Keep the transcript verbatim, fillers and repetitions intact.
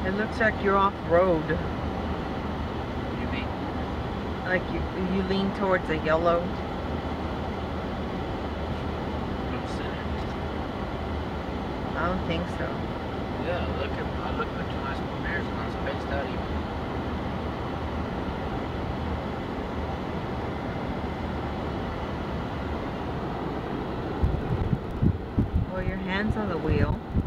It looks like you're off-road. What do you mean? Like you, you lean towards the yellow. From center? I don't think so. Yeah, look at, I look at two nice mirrors and I'm spaced out even. Well, your hand's on the wheel.